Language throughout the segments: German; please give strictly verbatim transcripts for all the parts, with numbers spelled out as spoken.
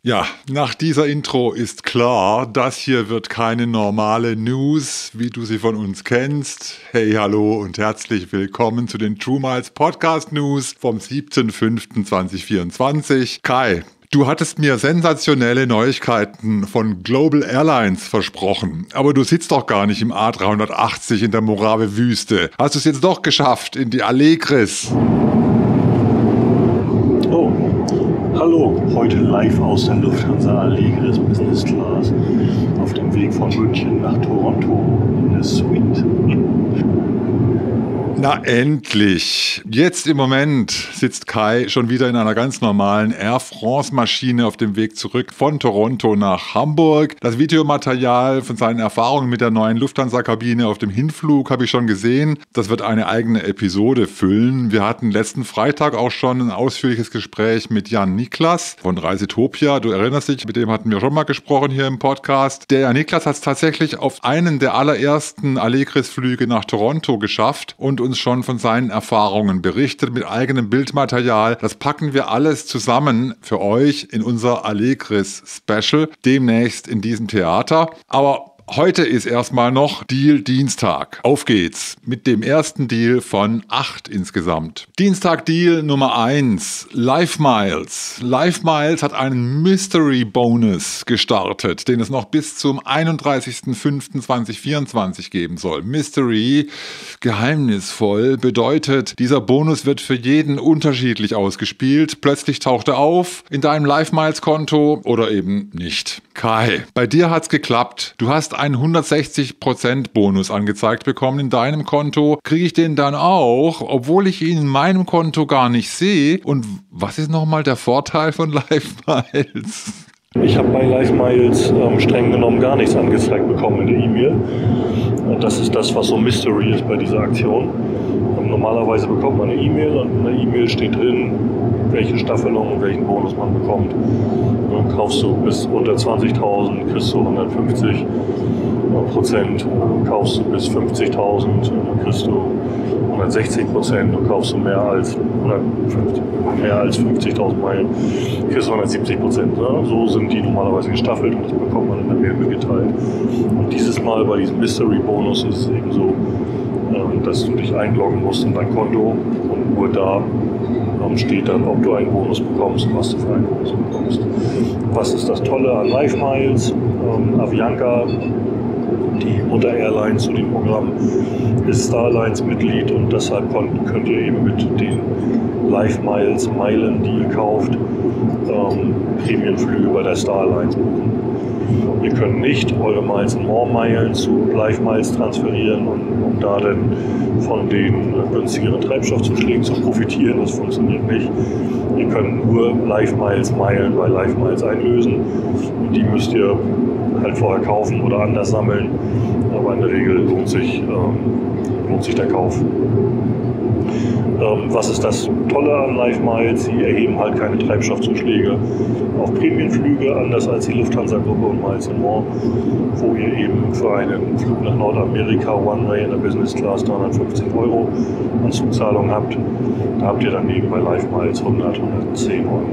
Ja, nach dieser Intro ist klar, das hier wird keine normale News, wie du sie von uns kennst. Hey, hallo und herzlich willkommen zu den True Miles Podcast News vom siebten fünften zweitausendvierundzwanzig. Kai, du hattest mir sensationelle Neuigkeiten von Global Airlines versprochen, aber du sitzt doch gar nicht im A dreihundertachtzig in der Mojave-Wüste. Hast du es jetzt doch geschafft in die Allegris? Oh, hallo, heute live aus der Lufthansa Allegris Business Class auf dem Weg von München nach Toronto in der Suite. Na endlich! Jetzt im Moment sitzt Kai schon wieder in einer ganz normalen Air France-Maschine auf dem Weg zurück von Toronto nach Hamburg. Das Videomaterial von seinen Erfahrungen mit der neuen Lufthansa-Kabine auf dem Hinflug habe ich schon gesehen. Das wird eine eigene Episode füllen. Wir hatten letzten Freitag auch schon ein ausführliches Gespräch mit Jan Niklas von Reisetopia. Du erinnerst dich, mit dem hatten wir schon mal gesprochen hier im Podcast. Der Jan Niklas hat es tatsächlich auf einen der allerersten Allegris-Flüge nach Toronto geschafft und uns schon von seinen Erfahrungen berichtet mit eigenem Bildmaterial. Das packen wir alles zusammen für euch in unser Allegris Special, demnächst in diesem Theater. Aber heute ist erstmal noch Deal-Dienstag. Auf geht's mit dem ersten Deal von acht insgesamt. Dienstag-Deal Nummer eins, LifeMiles. LifeMiles hat einen Mystery-Bonus gestartet, den es noch bis zum einunddreißigsten fünften zweitausendvierundzwanzig geben soll. Mystery, geheimnisvoll, bedeutet, dieser Bonus wird für jeden unterschiedlich ausgespielt. Plötzlich taucht er auf in deinem LifeMiles-Konto oder eben nicht. Kai, bei dir hat's geklappt. Du hast einen hundertsechzig Prozent Bonus angezeigt bekommen in deinem Konto. Kriege ich den dann auch, obwohl ich ihn in meinem Konto gar nicht sehe? Und was ist nochmal der Vorteil von LifeMiles? Ich habe bei LifeMiles ähm, streng genommen gar nichts angezeigt bekommen in der E-Mail. Das ist das, was so Mystery ist bei dieser Aktion. Und normalerweise bekommt man eine E-Mail und in der E-Mail steht drin, welche Staffelung und welchen Bonus man bekommt. Und dann kaufst du bis unter zwanzigtausend, kriegst du hundertfünfzig Prozent, kaufst du bis fünfzigtausend, dann kriegst du hundertsechzig Prozent und kaufst du mehr als, hundertfünfzig, mehr als fünfzigtausend Meilen, kriegst du hundertsiebzig Prozent. Ne? So sind die normalerweise gestaffelt und das bekommt man in der Mail mitgeteilt. Und dieses Mal bei diesem Mystery-Bonus ist es eben so, dass du dich einloggen musst in dein Konto und nur da steht dann, ob du einen Bonus bekommst und was du für einen Bonus bekommst. Was ist das Tolle an LifeMiles? Ähm, Avianca, die Mutter-Airline zu dem Programm, ist Starlines-Mitglied und deshalb könnt ihr eben mit den LifeMiles-Meilen, die ihr kauft, ähm, Prämienflüge bei der Starlines buchen. Ihr könnt nicht eure Miles and More Meilen zu LifeMiles transferieren, und, um da dann von den günstigeren Treibstoffzuschlägen zu profitieren. Das funktioniert nicht. Ihr könnt nur LifeMiles Meilen bei LifeMiles einlösen und die müsst ihr halt vorher kaufen oder anders sammeln. Aber in der Regel lohnt sich, ähm, lohnt sich der Kauf. Ähm, was ist das Tolle an LifeMiles? Sie erheben halt keine Treibstoffzuschläge auf Prämienflüge, anders als die Lufthansa-Gruppe und Miles and More, wo ihr eben für einen Flug nach Nordamerika One-Way in der Business Class dreihundertfünfzig Euro an Zuzahlung habt. Da habt ihr dann eben bei LifeMiles hundert, hundertzehn Euro.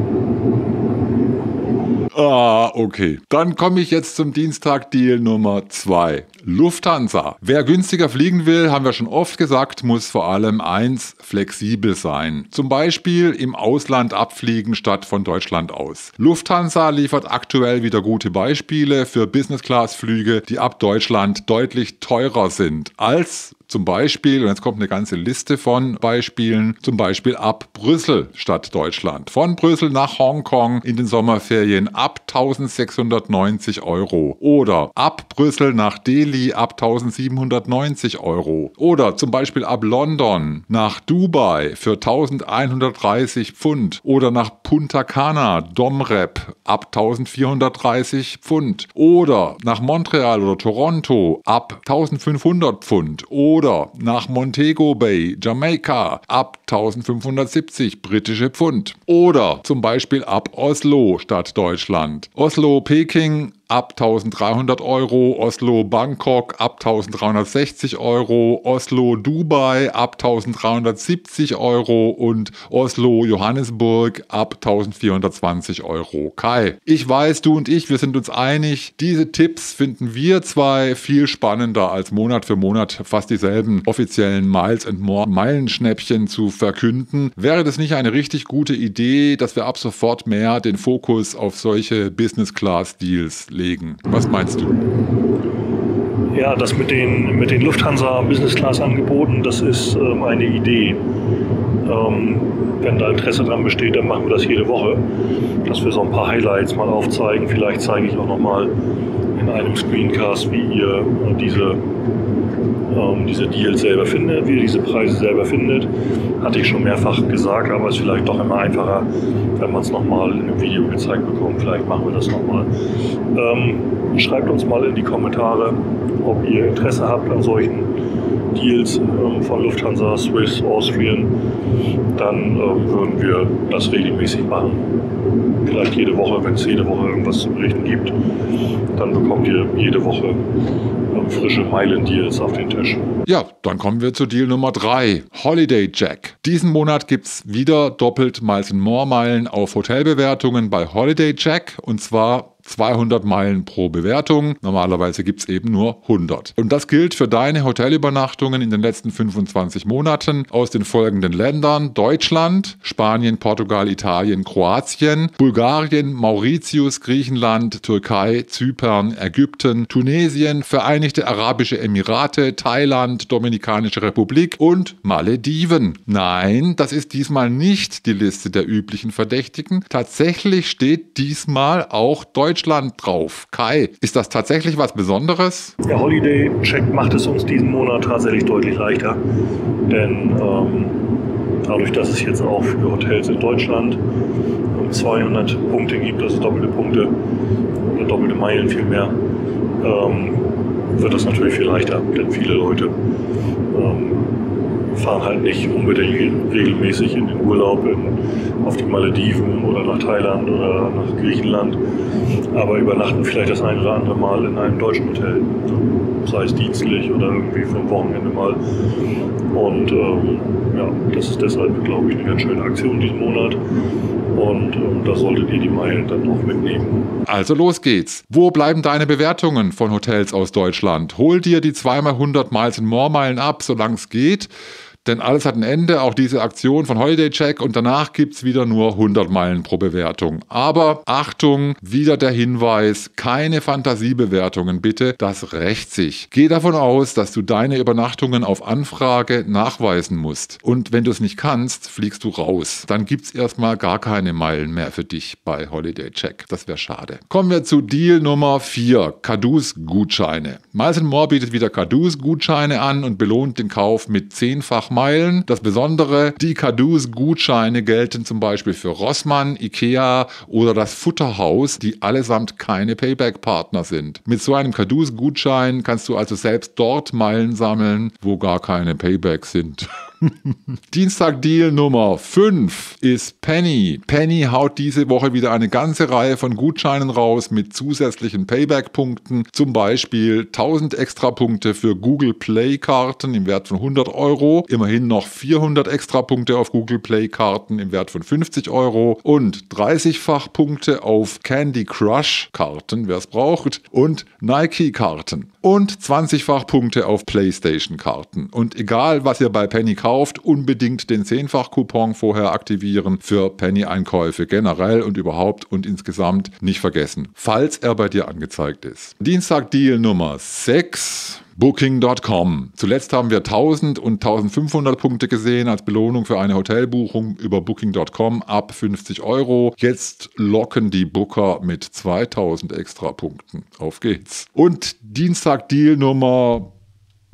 Ah, okay. Dann komme ich jetzt zum Dienstag-Deal Nummer zwei. Lufthansa. Wer günstiger fliegen will, haben wir schon oft gesagt, muss vor allem eins, flexibel sein. Zum Beispiel im Ausland abfliegen statt von Deutschland aus. Lufthansa liefert aktuell wieder gute Beispiele für Business-Class-Flüge, die ab Deutschland deutlich teurer sind als zum Beispiel, und jetzt kommt eine ganze Liste von Beispielen, zum Beispiel ab Brüssel statt Deutschland. Von Brüssel nach Hongkong in den Sommerferien ab eintausendsechshundertneunzig Euro. Oder ab Brüssel nach Delhi ab eintausendsiebenhundertneunzig Euro. Oder zum Beispiel ab London nach Dubai für eintausendeinhundertdreißig Pfund. Oder nach Punta Cana, Domrep ab eintausendvierhundertdreißig Pfund. Oder nach Montreal oder Toronto ab eintausendfünfhundert Pfund. Oder Oder nach Montego Bay, Jamaika, ab eintausendfünfhundertsiebzig britische Pfund. Oder zum Beispiel ab Oslo statt Deutschland. Oslo, Peking ab dreizehnhundert Euro, Oslo-Bangkok ab dreizehnhundertsechzig Euro, Oslo-Dubai ab dreizehnhundertsiebzig Euro und Oslo-Johannesburg ab vierzehnhundertzwanzig Euro. Kai, ich weiß, du und ich, wir sind uns einig, diese Tipps finden wir zwei viel spannender als Monat für Monat fast dieselben offiziellen Miles and More Meilenschnäppchen zu verkünden. Wäre das nicht eine richtig gute Idee, dass wir ab sofort mehr den Fokus auf solche Business-Class-Deals legen? Was meinst du? Ja, das mit den, mit den Lufthansa Business-Class-Angeboten, das ist ähm, eine Idee. Ähm, wenn da Interesse dran besteht, dann machen wir das jede Woche, dass wir so ein paar Highlights mal aufzeigen. Vielleicht zeige ich auch nochmal in einem Screencast, wie ihr diese, ähm, diese Deals selber findet, wie ihr diese Preise selber findet. Hatte ich schon mehrfach gesagt, aber es ist vielleicht doch immer einfacher, wenn man es nochmal in einem Video gezeigt bekommt. Vielleicht machen wir das nochmal. Ähm, schreibt uns mal in die Kommentare, ob ihr Interesse habt an solchen Deals ähm, von Lufthansa, Swiss, Austrian. Dann ähm, würden wir das regelmäßig machen. Vielleicht jede Woche, wenn es jede Woche irgendwas zu berichten gibt. Dann bekommt ihr jede Woche ähm, frische Meilen-Deals auf den Tisch. Ja, dann kommen wir zu Deal Nummer drei. Holiday Check. Diesen Monat gibt es wieder doppelt Miles and More Meilen auf Hotelbewertungen bei Holiday Check. Und zwar zweihundert Meilen pro Bewertung. Normalerweise gibt es eben nur hundert. Und das gilt für deine Hotelübernachtungen in den letzten fünfundzwanzig Monaten aus den folgenden Ländern: Deutschland, Spanien, Portugal, Italien, Kroatien, Bulgarien, Mauritius, Griechenland, Türkei, Zypern, Ägypten, Tunesien, Vereinigte Arabische Emirate, Thailand, Dominikanische Republik und Malediven. Nein, das ist diesmal nicht die Liste der üblichen Verdächtigen. Tatsächlich steht diesmal auch Deutschland drauf. Kai, ist das tatsächlich was Besonderes? Der Holiday Check macht es uns diesen Monat tatsächlich deutlich leichter, denn ähm, dadurch, dass es jetzt auch für Hotels in Deutschland zweihundert Punkte gibt, also doppelte Punkte oder doppelte Meilen vielmehr, ähm, wird das natürlich viel leichter, denn viele Leute ähm, fahren halt nicht unbedingt regelmäßig in den Urlaub in, auf die Malediven oder nach Thailand oder nach Griechenland, aber übernachten vielleicht das ein oder andere Mal in einem deutschen Hotel, sei es dienstlich oder irgendwie für ein Wochenende mal. Und ähm, ja, das ist deshalb, glaube ich, eine ganz schöne Aktion diesen Monat. Und ähm, da solltet ihr die Meilen dann auch mitnehmen. Also los geht's. Wo bleiben deine Bewertungen von Hotels aus Deutschland? Hol dir die zweimal hundert Miles and More Meilen ab, solange es geht. Denn alles hat ein Ende, auch diese Aktion von Holiday Check, und danach gibt es wieder nur hundert Meilen pro Bewertung. Aber Achtung, wieder der Hinweis, keine Fantasiebewertungen bitte, das rächt sich. Geh davon aus, dass du deine Übernachtungen auf Anfrage nachweisen musst. Und wenn du es nicht kannst, fliegst du raus. Dann gibt es erstmal gar keine Meilen mehr für dich bei Holiday Check. Das wäre schade. Kommen wir zu Deal Nummer vier, Caduz-Gutscheine. Miles and More bietet wieder Caduz-Gutscheine an und belohnt den Kauf mit zehnfach Meilen. Das Besondere, die Caduz-Gutscheine gelten zum Beispiel für Rossmann, Ikea oder das Futterhaus, die allesamt keine Payback-Partner sind. Mit so einem Caduz-Gutschein kannst du also selbst dort Meilen sammeln, wo gar keine Paybacks sind. Dienstag-Deal Nummer fünf ist Penny. Penny haut diese Woche wieder eine ganze Reihe von Gutscheinen raus mit zusätzlichen Payback-Punkten. Zum Beispiel tausend Extrapunkte für Google Play-Karten im Wert von hundert Euro. Immerhin noch vierhundert Extrapunkte auf Google Play-Karten im Wert von fünfzig Euro. Und dreißigfach Punkte auf Candy Crush-Karten, wer es braucht. Und Nike-Karten. Und zwanzigfach Punkte auf PlayStation-Karten. Und egal, was ihr bei Penny kauft, unbedingt den zehnfach Coupon vorher aktivieren für Penny-Einkäufe generell und überhaupt und insgesamt nicht vergessen, falls er bei dir angezeigt ist. Dienstag-Deal Nummer sechs. Booking Punkt com. Zuletzt haben wir tausend und eintausendfünfhundert Punkte gesehen als Belohnung für eine Hotelbuchung über Booking Punkt com ab fünfzig Euro. Jetzt locken die Booker mit zweitausend Extrapunkten. Auf geht's. Und Dienstag Deal Nummer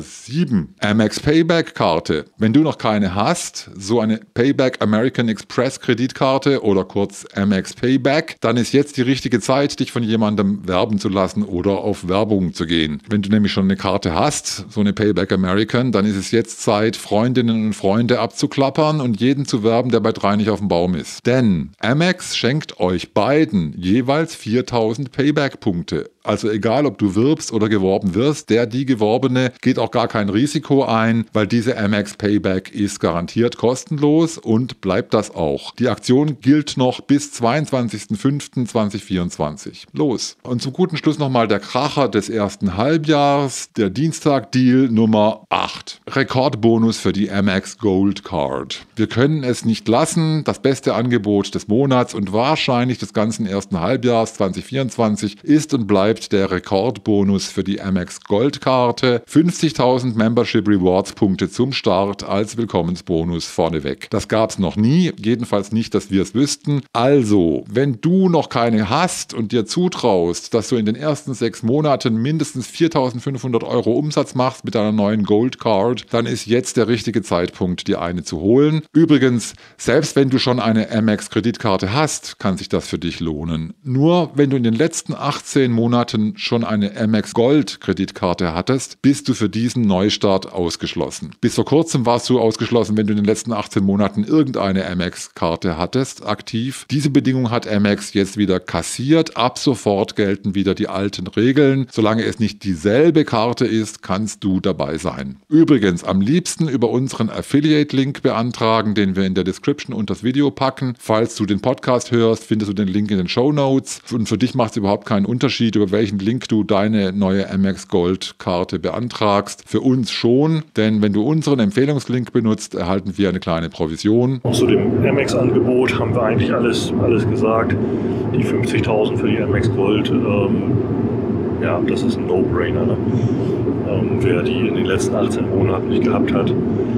sieben. Amex Payback-Karte. Wenn du noch keine hast, so eine Payback American Express Kreditkarte oder kurz Amex Payback, dann ist jetzt die richtige Zeit, dich von jemandem werben zu lassen oder auf Werbung zu gehen. Wenn du nämlich schon eine Karte hast, so eine Payback American, dann ist es jetzt Zeit, Freundinnen und Freunde abzuklappern und jeden zu werben, der bei drei nicht auf dem Baum ist. Denn Amex schenkt euch beiden jeweils viertausend Payback-Punkte. Also egal, ob du wirbst oder geworben wirst, der, die Geworbene geht auch gar kein Risiko ein, weil diese Amex Payback ist garantiert kostenlos und bleibt das auch. Die Aktion gilt noch bis zweiundzwanzigster fünfter zweitausendvierundzwanzig. Los! Und zum guten Schluss nochmal der Kracher des ersten Halbjahres, der Dienstag-Deal Nummer acht. Rekordbonus für die Amex Gold Card. Wir können es nicht lassen, das beste Angebot des Monats und wahrscheinlich des ganzen ersten Halbjahres zweitausendvierundzwanzig ist und bleibt der Rekordbonus für die Amex Gold-Karte. fünfzigtausend Membership Rewards Punkte zum Start als Willkommensbonus vorneweg. Das gab es noch nie, jedenfalls nicht, dass wir es wüssten. Also, wenn du noch keine hast und dir zutraust, dass du in den ersten sechs Monaten mindestens viertausendfünfhundert Euro Umsatz machst mit deiner neuen Gold Card, dann ist jetzt der richtige Zeitpunkt, dir eine zu holen. Übrigens, selbst wenn du schon eine Amex Kreditkarte hast, kann sich das für dich lohnen. Nur wenn du in den letzten achtzehn Monaten schon eine Amex Gold Kreditkarte hattest, bist du für diesen Neustart ausgeschlossen. Bis vor kurzem warst du ausgeschlossen, wenn du in den letzten achtzehn Monaten irgendeine Amex-Karte hattest, aktiv. Diese Bedingung hat Amex jetzt wieder kassiert. Ab sofort gelten wieder die alten Regeln. Solange es nicht dieselbe Karte ist, kannst du dabei sein. Übrigens, am liebsten über unseren Affiliate-Link beantragen, den wir in der Description unter das Video packen. Falls du den Podcast hörst, findest du den Link in den Shownotes. Und für dich macht es überhaupt keinen Unterschied, über welchen Link du deine neue Amex Gold Karte beantragst. Für uns schon, denn wenn du unseren Empfehlungslink benutzt, erhalten wir eine kleine Provision. Zu dem Amex-Angebot haben wir eigentlich alles, alles gesagt. Die fünfzigtausend für die Amex Gold, ähm, ja, das ist ein No-Brainer. Ne? Ähm, wer die in den letzten achtzehn Monaten nicht gehabt hat,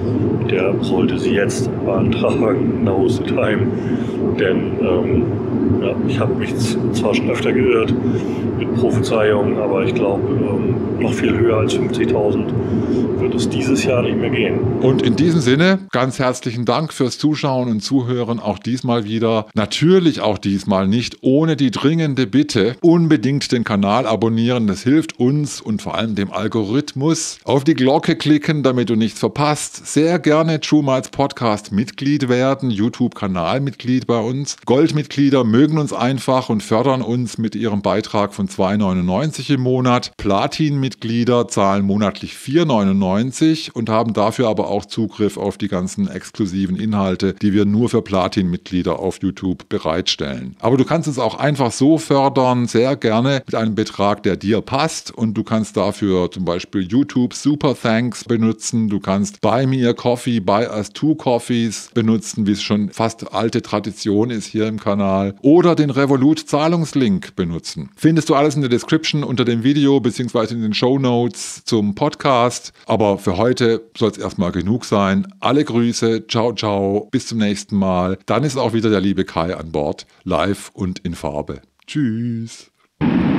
der sollte sie jetzt beantragen. Now is the time. Denn ähm, ja, ich habe mich zwar schon öfter geirrt mit Prophezeiungen, aber ich glaube, ähm, noch viel höher als fünfzigtausend wird es dieses Jahr nicht mehr gehen. Und in diesem Sinne, ganz herzlichen Dank fürs Zuschauen und Zuhören, auch diesmal wieder. Natürlich auch diesmal nicht ohne die dringende Bitte, unbedingt den Kanal abonnieren. Das hilft uns und vor allem dem Algorithmus. Auf die Glocke klicken, damit du nichts verpasst. Sehr gerne TrueMiles Podcast Mitglied werden, YouTube-Kanalmitglied bei uns. Goldmitglieder mögen uns einfach und fördern uns mit ihrem Beitrag von zwei neunundneunzig im Monat. Platin-Mitglieder zahlen monatlich vier neunundneunzig und haben dafür aber auch Zugriff auf die ganzen exklusiven Inhalte, die wir nur für Platin-Mitglieder auf YouTube bereitstellen. Aber du kannst es auch einfach so fördern, sehr gerne mit einem Betrag, der dir passt, und du kannst dafür zum Beispiel YouTube Super Thanks benutzen. Du kannst Buy Me a Coffee, Buy Us Two Coffees benutzen, wie es schon fast alte Tradition ist hier im Kanal, oder den Revolut Zahlungslink benutzen. Findest du alles in der Description unter dem Video bzw. in den Shownotes zum Podcast. Aber für heute soll es erstmal genug sein. Alle Grüße, ciao, ciao, bis zum nächsten Mal. Dann ist auch wieder der liebe Kai an Bord, live und in Farbe. Tschüss.